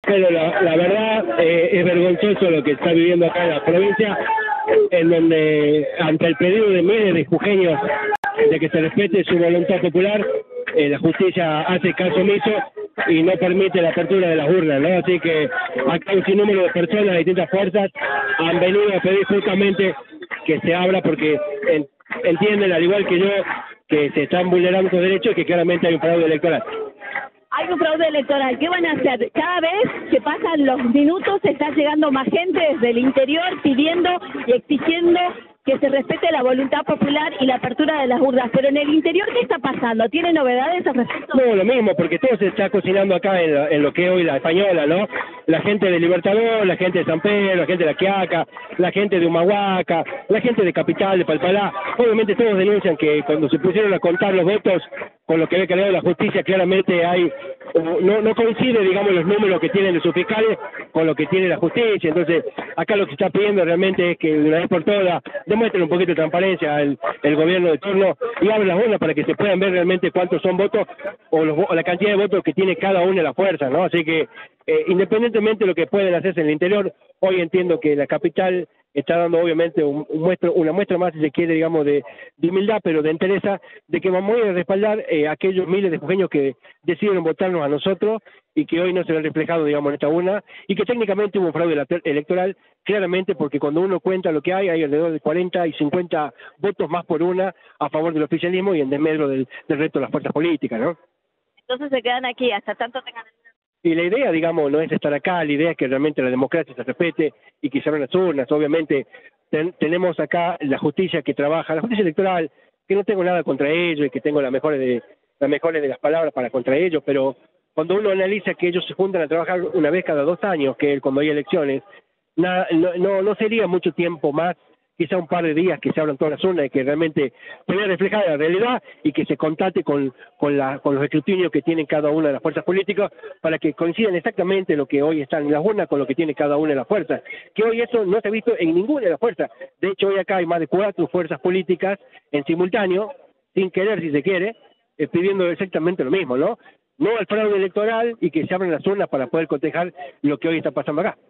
Pero la verdad es vergonzoso lo que está viviendo acá en la provincia, en donde ante el pedido de miles de jujeños de que se respete su voluntad popular, la justicia hace caso omiso y no permite la apertura de las urnas, ¿no? Así que acá un sinnúmero de personas de distintas fuerzas han venido a pedir justamente que se abra porque entienden, al igual que yo, que se están vulnerando sus derechos y que claramente hay un fraude electoral. Hay un fraude electoral. ¿Qué van a hacer? Cada vez que pasan los minutos está llegando más gente desde el interior pidiendo y exigiendo que se respete la voluntad popular y la apertura de las urnas. Pero en el interior, ¿qué está pasando? ¿Tiene novedades al respecto? No, lo mismo, porque todo se está cocinando acá en lo que es hoy la Española, ¿no? La gente de Libertador, la gente de San Pedro, la gente de La Quiaca, la gente de Humahuaca, la gente de Capital, de Palpalá. Obviamente todos denuncian que cuando se pusieron a contar los votos con lo que había creado la justicia, claramente no coincide, digamos, los números que tienen de sus fiscales con lo que tiene la justicia. Entonces, acá lo que se está pidiendo realmente es que de una vez por todas demuestren un poquito de transparencia el gobierno de turno y abran las urnas para que se puedan ver realmente cuántos son votos o la cantidad de votos que tiene cada una de las fuerzas, ¿no? Así que, independientemente de lo que pueden hacerse en el interior, hoy entiendo que la capital está dando obviamente una muestra más, si se quiere, digamos, de humildad, pero de entereza, de que vamos a respaldar a aquellos miles de jujeños que decidieron votarnos a nosotros y que hoy no se ven reflejados, digamos, en esta urna, y que técnicamente hubo un fraude electoral, claramente, porque cuando uno cuenta lo que hay alrededor de 40 y 50 votos más por una a favor del oficialismo y en desmedro del resto de las fuerzas políticas, ¿no? Entonces se quedan aquí hasta tanto tengan... Y la idea, digamos, no es estar acá, la idea es que realmente la democracia se respete y que se abran las urnas. Obviamente tenemos acá la justicia que trabaja, la justicia electoral, que no tengo nada contra ellos y que tengo las mejores de las palabras para contra ellos, pero cuando uno analiza que ellos se juntan a trabajar una vez cada 2 años, que es cuando hay elecciones, no sería mucho tiempo más, quizá un par de días que se abran todas las urnas y que realmente pueda reflejar la realidad y que se contacte con los escrutinios que tienen cada una de las fuerzas políticas para que coincidan exactamente lo que hoy están en las urnas con lo que tiene cada una de las fuerzas. Que hoy eso no se ha visto en ninguna de las fuerzas. De hecho, hoy acá hay más de 4 fuerzas políticas en simultáneo, sin querer si se quiere, pidiendo exactamente lo mismo, ¿no? No al fraude electoral y que se abran las urnas para poder cotejar lo que hoy está pasando acá.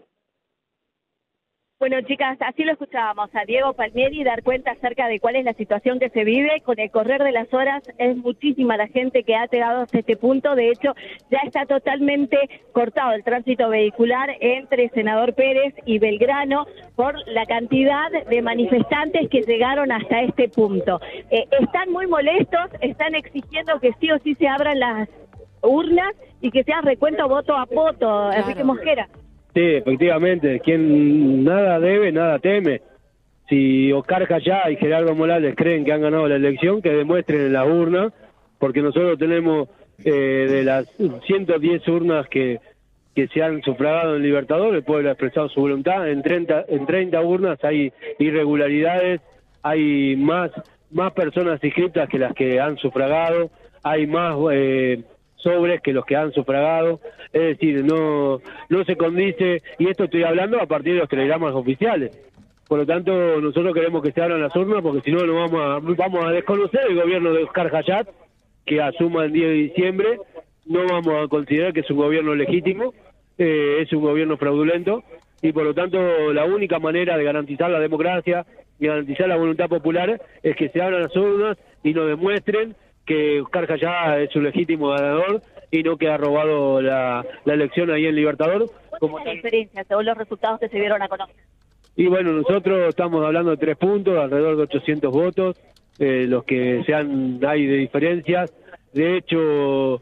Bueno, chicas, así lo escuchábamos a Diego Palmieri dar cuenta acerca de cuál es la situación que se vive. Con el correr de las horas es muchísima la gente que ha llegado hasta este punto. De hecho, ya está totalmente cortado el tránsito vehicular entre Senador Pérez y Belgrano por la cantidad de manifestantes que llegaron hasta este punto. Están muy molestos, están exigiendo que sí o sí se abran las urnas y que sea recuento voto a voto, claro. Enrique Mosquera. Sí, efectivamente, quien nada debe, nada teme. Si Oscar Jayá y Gerardo Morales creen que han ganado la elección, que demuestren en las urnas, porque nosotros tenemos de las 110 urnas que se han sufragado en Libertador, el pueblo ha expresado su voluntad, en 30 urnas hay irregularidades, hay más personas inscritas que las que han sufragado, hay más sobres que los que han sufragado, es decir, no se condice, y esto estoy hablando a partir de los telegramas oficiales. Por lo tanto, nosotros queremos que se abran las urnas, porque si no, vamos a desconocer el gobierno de Oscar Jayá, que asuma el 10 de diciembre, no vamos a considerar que es un gobierno legítimo, es un gobierno fraudulento, y por lo tanto, la única manera de garantizar la democracia y garantizar la voluntad popular es que se abran las urnas y nos demuestren que Oscar Jayá es un legítimo ganador y no que ha robado la elección ahí en Libertador. ¿Cuál es la diferencia según los resultados que se dieron a conocer? Y bueno, nosotros estamos hablando de 3 puntos, alrededor de 800 votos, los que hay de diferencias. De hecho,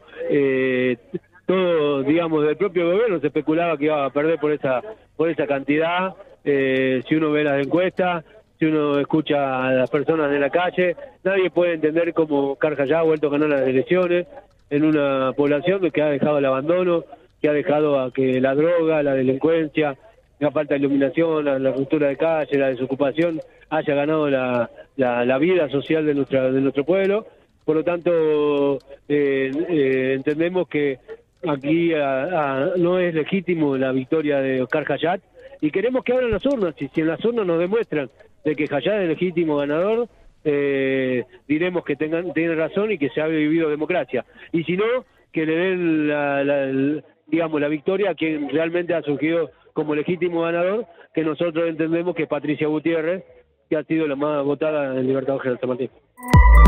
todo, digamos, del propio gobierno se especulaba que iba a perder por esa cantidad. Si uno ve las encuestas, si uno escucha a las personas de la calle, nadie puede entender cómo Oscar Jayá ha vuelto a ganar las elecciones en una población que ha dejado el abandono, que ha dejado a que la droga, la delincuencia, la falta de iluminación, la ruptura de calle, la desocupación, haya ganado la vida social de nuestro pueblo. Por lo tanto, entendemos que aquí no es legítimo la victoria de Oscar Jayá y queremos que abran las urnas, y si en las urnas nos demuestran de que Jayá es legítimo ganador, diremos que tienen razón y que se ha vivido democracia. Y si no, que le den digamos, la victoria a quien realmente ha surgido como legítimo ganador, que nosotros entendemos que es Patricia Gutiérrez, que ha sido la más votada en Libertador General San Martín.